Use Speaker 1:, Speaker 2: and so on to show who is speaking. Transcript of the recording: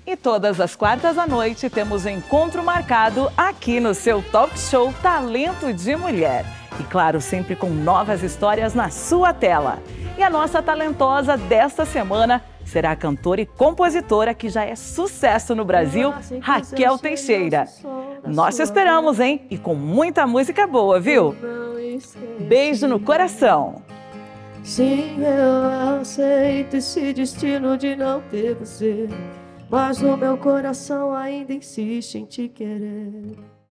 Speaker 1: E todas as quartas à noite temos um encontro marcado aqui no seu Talk Show Talento de Mulher. E claro, sempre com novas histórias na sua tela. E a nossa talentosa desta semana será a cantora e compositora que já é sucesso no Brasil, Raquel Teixeira. Nós te esperamos, hein? E com muita música boa, viu? Beijo no coração.
Speaker 2: Sim, eu aceito esse destino de não ter você, mas o meu coração ainda insiste em te querer.